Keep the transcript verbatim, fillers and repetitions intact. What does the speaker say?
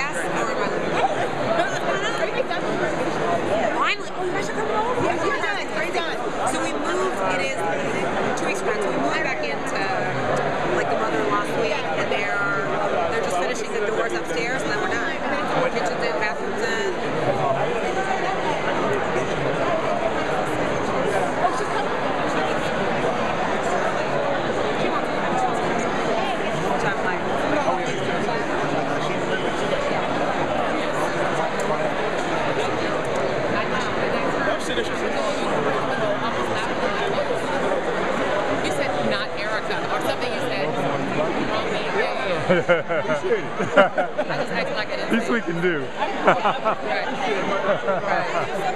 Yes, or am I living? Finally, oh, you guys are coming over. Yes, we're done. We're done. So we moved, it is two weeks from now, so we moved back into like the mother-in-law suite, and they're, they're just finishing the doors upstairs, and then we're done. Kitchens in, bathrooms in. I just act like I didn't. He's we can do. Right. Right.